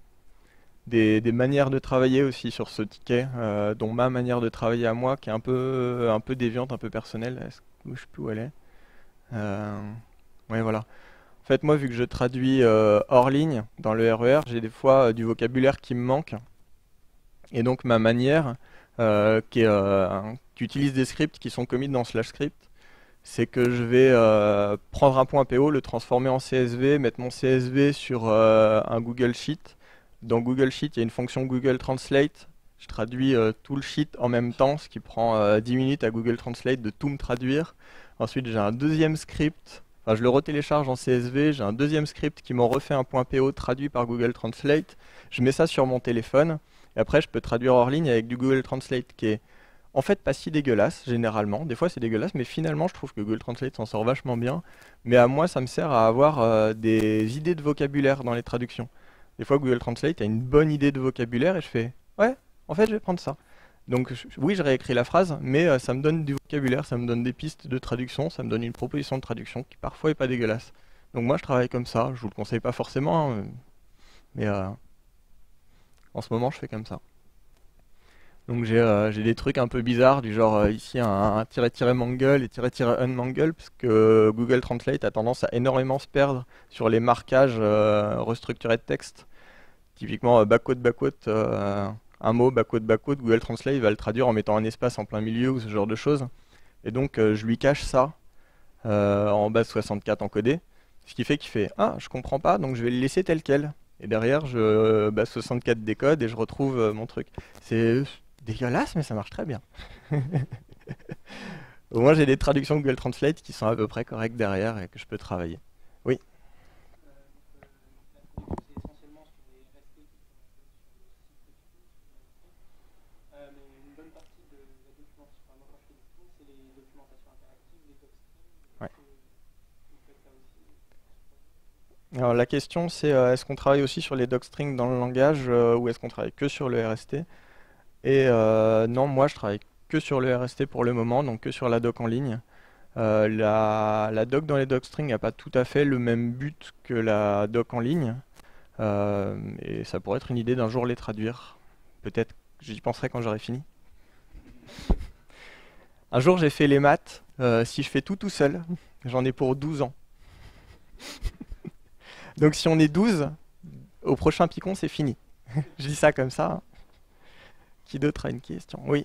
des, des manières de travailler aussi sur ce ticket, euh, dont ma manière de travailler à moi, qui est un peu, un peu déviante, un peu personnelle. Est-ce que je sais plus où elle est. Euh, ouais, voilà. En fait, moi, vu que je traduis euh, hors ligne dans le R E R, j'ai des fois euh, du vocabulaire qui me manque. Et donc, ma manière, euh, qui, est, euh, qui utilise des scripts qui sont commits dans slash script, c'est que je vais euh, prendre un point P O, le transformer en C S V, mettre mon C S V sur euh, un Google Sheet. Dans Google Sheet, il y a une fonction Google Translate. Je traduis euh, tout le sheet en même temps, ce qui prend euh, dix minutes à Google Translate de tout me traduire. Ensuite, j'ai un deuxième script. Enfin, je le retélécharge en C S V. J'ai un deuxième script qui m'en refait un point P O traduit par Google Translate. Je mets ça sur mon téléphone. Et après, je peux traduire hors ligne avec du Google Translate qui est en fait pas si dégueulasse, généralement. Des fois, c'est dégueulasse, mais finalement, je trouve que Google Translate s'en sort vachement bien. Mais à moi, ça me sert à avoir euh, des idées de vocabulaire dans les traductions. Des fois, Google Translate a une bonne idée de vocabulaire et je fais ouais, en fait, je vais prendre ça. Donc je- oui, je réécris la phrase, mais euh, ça me donne du vocabulaire, ça me donne des pistes de traduction, ça me donne une proposition de traduction qui parfois est pas dégueulasse. Donc moi, je travaille comme ça. Je vous le conseille pas forcément, hein, mais euh, en ce moment, je fais comme ça. Donc j'ai euh, j'ai des trucs un peu bizarres du genre euh, ici un, un tiret-tiret mangle et tiret-tiret unmangle parce que Google Translate a tendance à énormément se perdre sur les marquages euh, restructurés de texte. Typiquement euh, backquote backquote euh, un mot backquote backquote Google Translate va le traduire en mettant un espace en plein milieu ou ce genre de choses. Et donc euh, je lui cache ça euh, en base soixante-quatre encodé, ce qui fait qu'il fait ah je comprends pas donc je vais le laisser tel quel. Et derrière je euh, base soixante-quatre décode et je retrouve euh, mon truc. C'est dégueulasse, mais ça marche très bien. Au moins, j'ai des traductions Google Translate qui sont à peu près correctes derrière et que je peux travailler. Oui. C'est essentiellement sur les R S T qui sont euh, mais une bonne partie de la documentation, enfin, moi quand je fais du Python, c'est les documentations interactives, les docstreams. Ouais. Vous faites ça aussi. Alors la question c'est euh, est-ce qu'on travaille aussi sur les docstrings dans le langage euh, ou est-ce qu'on travaille que sur le R S T? Et euh, non, moi je travaille que sur le R S T pour le moment, donc que sur la doc en ligne. Euh, la, la doc dans les docstrings n'a pas tout à fait le même but que la doc en ligne. Euh, et ça pourrait être une idée d'un jour les traduire. Peut-être que j'y penserai quand j'aurai fini. Un jour j'ai fait les maths. Euh, si je fais tout tout seul, j'en ai pour douze ans. Donc si on est douze, au prochain Picon c'est fini. Je dis ça comme ça, hein. Qui d'autre a une question? Oui.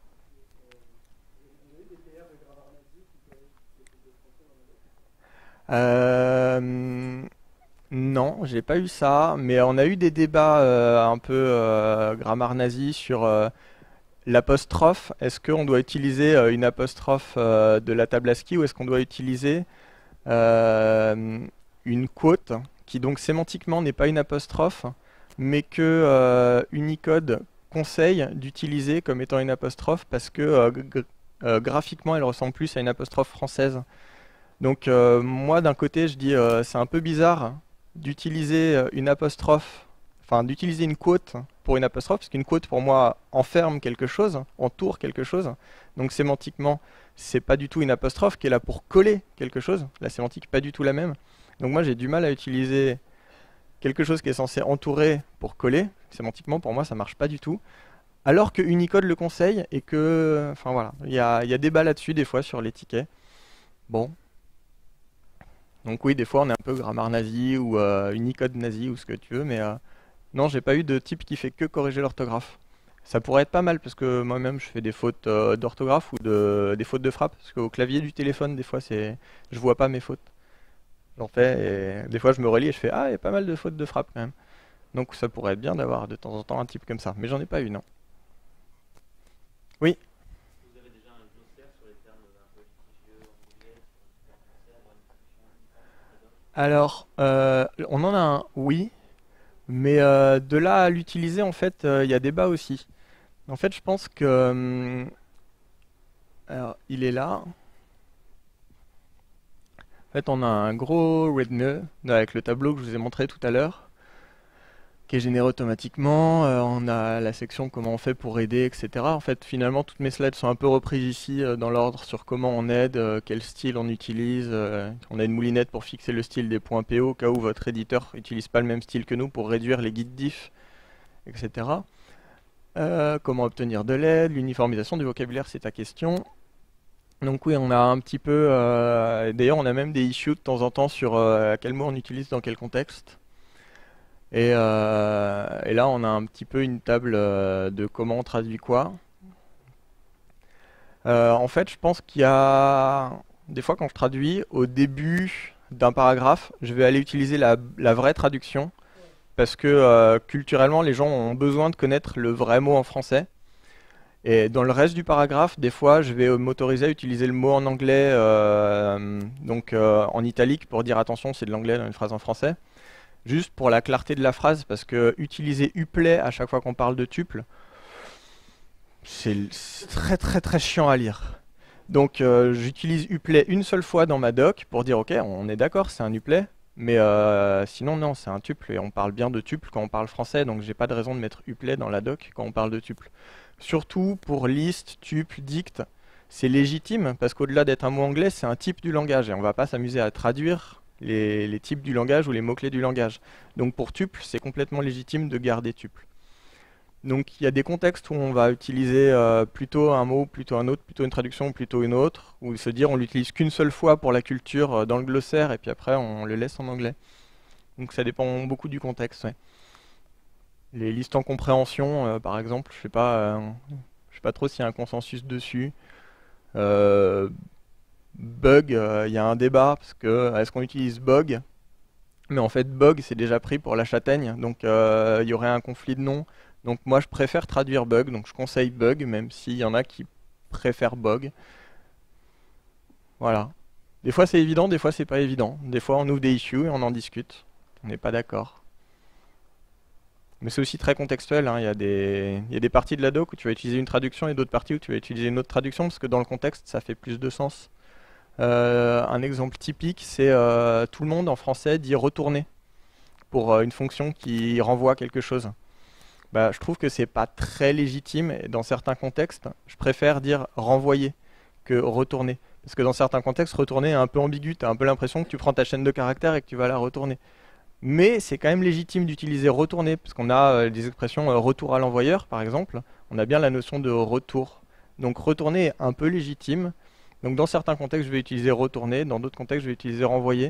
Euh, non, j'ai pas eu ça, mais on a eu des débats euh, un peu euh, grammaire nazi sur euh, l'apostrophe. Est-ce qu'on doit utiliser euh, une apostrophe euh, de la table ASCII ou est-ce qu'on doit utiliser euh, une quote qui donc sémantiquement n'est pas une apostrophe, mais que euh, Unicode conseille d'utiliser comme étant une apostrophe parce que euh, g- euh, graphiquement elle ressemble plus à une apostrophe française. Donc euh, moi d'un côté je dis euh, c'est un peu bizarre d'utiliser euh, une apostrophe, enfin d'utiliser une quote pour une apostrophe, parce qu'une quote pour moi enferme quelque chose, entoure quelque chose. Donc sémantiquement c'est pas du tout une apostrophe qui est là pour coller quelque chose. La sémantique pas du tout la même. Donc moi j'ai du mal à utiliser quelque chose qui est censé entourer pour coller. Sémantiquement pour moi ça marche pas du tout. Alors que Unicode le conseille et que, enfin voilà, il y a, il y a débat là-dessus des fois sur les tickets. Bon. Donc oui, des fois on est un peu grammaire nazi ou euh, Unicode nazi ou ce que tu veux, mais euh, non, j'ai pas eu de type qui fait que corriger l'orthographe. Ça pourrait être pas mal parce que moi-même je fais des fautes euh, d'orthographe ou de, des fautes de frappe, parce qu'au clavier du téléphone, des fois c'est, je vois pas mes fautes. J'en fais et des fois je me relis et je fais ah, il y a pas mal de fautes de frappe quand même. Donc ça pourrait être bien d'avoir de temps en temps un type comme ça, mais j'en ai pas eu, non. Oui. Vous avez déjà un glossaire sur les termes un peu litigieux en anglais, sur un français, avoir une traduction uniforme sur la doc? Alors, euh, on en a un, oui, mais euh, de là à l'utiliser, en fait, euh, il y a débat aussi. En fait, je pense que... hum, alors, il est là. En fait, on a un gros readme avec le tableau que je vous ai montré tout à l'heure, qui est généré automatiquement. Euh, on a la section comment on fait pour aider, et cetera. En fait, finalement, toutes mes slides sont un peu reprises ici euh, dans l'ordre sur comment on aide, euh, quel style on utilise. Euh, on a une moulinette pour fixer le style des points P O, au cas où votre éditeur n'utilise pas le même style que nous pour réduire les guides diff, et cetera. Euh, comment obtenir de l'aide, l'uniformisation du vocabulaire, c'est ta question. Donc oui, on a un petit peu... euh, D'ailleurs, on a même des issues de temps en temps sur euh, quel mot on utilise dans quel contexte. Et, euh, et là, on a un petit peu une table euh, de comment on traduit quoi. Euh, en fait, je pense qu'il y a... Des fois, quand je traduis, au début d'un paragraphe, je vais aller utiliser la, la vraie traduction. Parce que euh, culturellement, les gens ont besoin de connaître le vrai mot en français. Et dans le reste du paragraphe, des fois, je vais m'autoriser à utiliser le mot en anglais, euh, donc euh, en italique, pour dire attention, c'est de l'anglais dans une phrase en français. juste pour la clarté de la phrase, parce que utiliser uplay à chaque fois qu'on parle de tuple, c'est c'est très très très chiant à lire. Donc euh, j'utilise uplay une seule fois dans ma doc pour dire ok, on est d'accord, c'est un uplay, mais euh, sinon non, c'est un tuple et on parle bien de tuple quand on parle français, donc j'ai pas de raison de mettre uplay dans la doc quand on parle de tuple. Surtout pour list, tuple, dict, c'est légitime parce qu'au-delà d'être un mot anglais, c'est un type du langage et on va pas s'amuser à traduire les, les types du langage ou les mots-clés du langage. Donc pour tuple, c'est complètement légitime de garder tuple. Donc il y a des contextes où on va utiliser euh, plutôt un mot, plutôt un autre, plutôt une traduction, plutôt une autre, ou se dire on l'utilise qu'une seule fois pour la culture euh, dans le glossaire et puis après on le laisse en anglais. Donc ça dépend beaucoup du contexte. Ouais. Les listes en compréhension, euh, par exemple, je sais pas, euh, je sais pas trop s'il y a un consensus dessus. Euh, bug, euh, il y a un débat parce que est-ce qu'on utilise bug? Mais en fait bug c'est déjà pris pour la châtaigne, donc euh, il y aurait un conflit de noms. Donc moi je préfère traduire bug, donc je conseille bug, même s'il y en a qui préfèrent bug. Voilà. Des fois c'est évident, des fois c'est pas évident. Des fois on ouvre des issues et on en discute. On n'est pas d'accord. Mais c'est aussi très contextuel, hein. Il y a des, il y a des parties de la doc où tu vas utiliser une traduction et d'autres parties où tu vas utiliser une autre traduction, parce que dans le contexte ça fait plus de sens. Euh, un exemple typique, c'est euh, tout le monde en français dit retourner pour euh, une fonction qui renvoie quelque chose. Bah, je trouve que c'est pas très légitime et dans certains contextes, je préfère dire renvoyer que retourner. Parce que dans certains contextes, retourner est un peu ambigu, tu as un peu l'impression que tu prends ta chaîne de caractères et que tu vas la retourner. Mais c'est quand même légitime d'utiliser retourner, parce qu'on a euh, des expressions euh, retour à l'envoyeur, par exemple, on a bien la notion de retour. Donc retourner est un peu légitime. Donc dans certains contextes, je vais utiliser retourner, dans d'autres contextes, je vais utiliser renvoyer.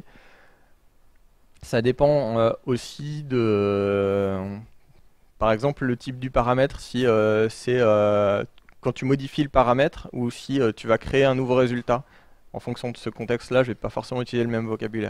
Ça dépend euh, aussi de... Euh, par exemple, le type du paramètre, si euh, c'est euh, quand tu modifies le paramètre ou si euh, tu vas créer un nouveau résultat. En fonction de ce contexte-là, je ne vais pas forcément utiliser le même vocabulaire.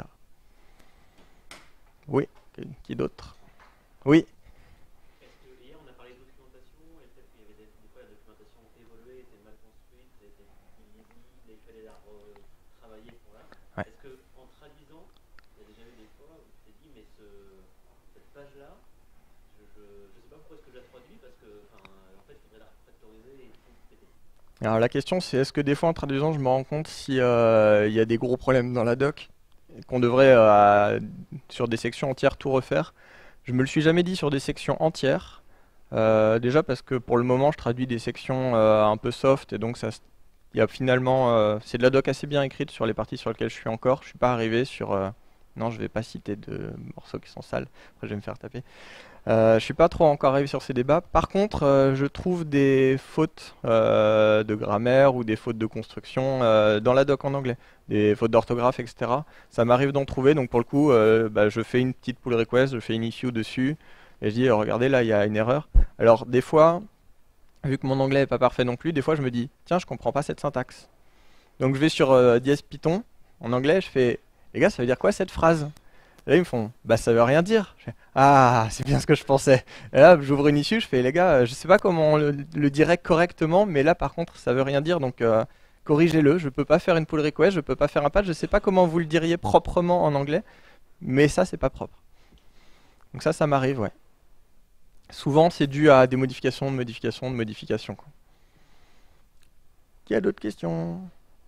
Oui, qui qui d'autre? Oui. Est-ce que hier on a parlé de documentation et peut-être qu'il y avait des, des fois la documentation évoluée, était mal construite, était illisible, et il fallait la retravailler pour là. Ouais. Est-ce que en traduisant, il y a déjà eu des fois où tu t'es dit mais ce, cette page-là, je, je, je sais pas pourquoi est-ce que je la traduis parce que enfin, en fait il faudrait la refactoriser et tout péter. Alors la question c'est est-ce que des fois en traduisant je me rends compte si euh, il y a des gros problèmes dans la doc et qu'on devrait euh, sur des sections entières tout refaire. Je me le suis jamais dit sur des sections entières. Euh, déjà parce que pour le moment je traduis des sections euh, un peu soft et donc ça s- il y a finalement euh, c'est de la doc assez bien écrite sur les parties sur lesquelles je suis encore. Je suis pas arrivé sur euh, non je vais pas citer de morceaux qui sont sales. Après je vais me faire taper. Euh, je suis pas trop encore arrivé sur ces débats. Par contre, euh, je trouve des fautes euh, de grammaire ou des fautes de construction euh, dans la doc en anglais, des fautes d'orthographe, et cetera. Ça m'arrive d'en trouver, donc pour le coup, euh, bah, je fais une petite pull request, je fais une issue dessus, et je dis, euh, regardez, là, il y a une erreur. Alors, des fois, vu que mon anglais est pas parfait non plus, des fois, je me dis, tiens, je comprends pas cette syntaxe. Donc, je vais sur euh, dièse Python, en anglais, je fais, les gars, ça veut dire quoi cette phrase? Et là, ils me font, bah ça veut rien dire. Je fais, ah, c'est bien ce que je pensais. Et là, j'ouvre une issue, je fais, les gars, euh, je sais pas comment on le, le dirait correctement, mais là, par contre, ça veut rien dire, donc euh, corrigez-le. Je peux pas faire une pull request, je peux pas faire un patch, je sais pas comment vous le diriez proprement en anglais, mais ça, c'est pas propre. Donc ça, ça m'arrive, ouais. Souvent, c'est dû à des modifications, de modifications, de modifications, quoi. Qui a d'autres questions?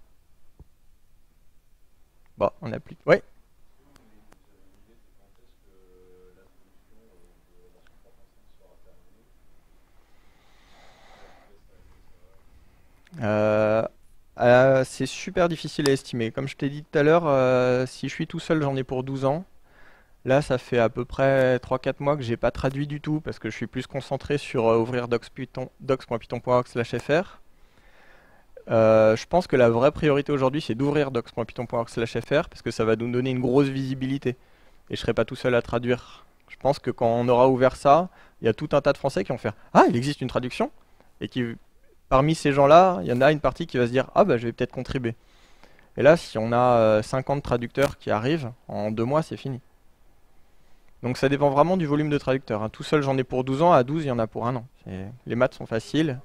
Bon, on a plus. Ouais. Euh, euh, c'est super difficile à estimer. Comme je t'ai dit tout à l'heure, euh, si je suis tout seul, j'en ai pour douze ans. Là, ça fait à peu près trois quatre mois que j'ai pas traduit du tout parce que je suis plus concentré sur euh, ouvrir docs.python docs.python.org slash fr. Euh, je pense que la vraie priorité aujourd'hui, c'est d'ouvrir docs.python.org slash fr parce que ça va nous donner une grosse visibilité et je serai pas tout seul à traduire. Je pense que quand on aura ouvert ça, il y a tout un tas de Français qui vont faire ah, il existe une traduction et qui parmi ces gens-là, il y en a une partie qui va se dire ah bah je vais peut-être contribuer. Et là, si on a euh, cinquante traducteurs qui arrivent en deux mois, c'est fini. Donc ça dépend vraiment du volume de traducteurs, hein. Tout seul, j'en ai pour douze ans, à douze, il y en a pour un an. C'est- Les maths sont faciles.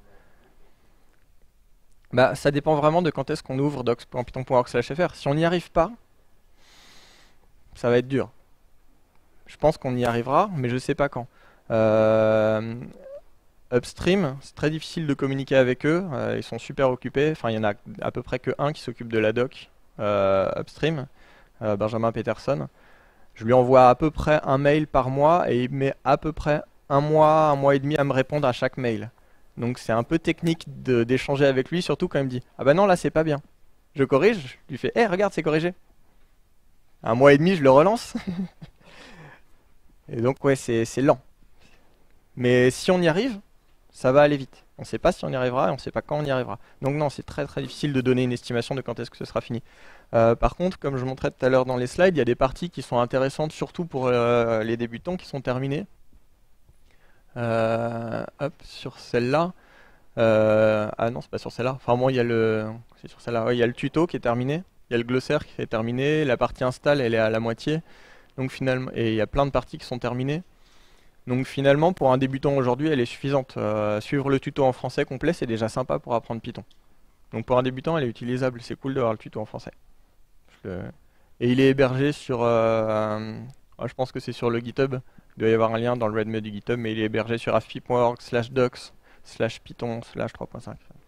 Bah, ça dépend vraiment de quand est-ce qu'on ouvre docs.python.org slash fr. Si on n'y arrive pas, ça va être dur. je pense qu'on y arrivera, mais je sais pas quand. Euh, Upstream, c'est très difficile de communiquer avec eux, euh, ils sont super occupés, enfin il y en a à peu près que un qui s'occupe de la doc euh, Upstream, euh, Benjamin Peterson. Je lui envoie à peu près un mail par mois et il met à peu près un mois, un mois et demi à me répondre à chaque mail. Donc c'est un peu technique de- d'échanger avec lui, surtout quand il me dit « Ah bah non, là c'est pas bien ». Je corrige, je lui fais « Eh, regarde, c'est corrigé ». Un mois et demi, je le relance. Et donc ouais, c'est c'est lent. Mais si on y arrive, ça va aller vite. On ne sait pas si on y arrivera et on ne sait pas quand on y arrivera. Donc non, c'est très très difficile de donner une estimation de quand est-ce que ce sera fini. Euh, par contre, comme je montrais tout à l'heure dans les slides, il y a des parties qui sont intéressantes, surtout pour euh, les débutants, qui sont terminées. Euh, hop, sur celle-là. Euh, ah non, c'est pas sur celle-là. Enfin, moi, il y a le, c'est sur celle-là. Ouais, il y a le tuto qui est terminé. Il y a le glossaire qui est terminé. La partie install, elle est à la moitié. Donc finalement, et il y a plein de parties qui sont terminées. Donc finalement, pour un débutant aujourd'hui, elle est suffisante. Euh, suivre le tuto en français complet, c'est déjà sympa pour apprendre Python. Donc pour un débutant, elle est utilisable. C'est cool d'avoir le tuto en français. Je le- Et il est hébergé sur... euh, ah, je pense que c'est sur le GitHub. Il doit y avoir un lien dans le readme du GitHub, mais il est hébergé sur afpi point org slash docs slash python slash trois point cinq.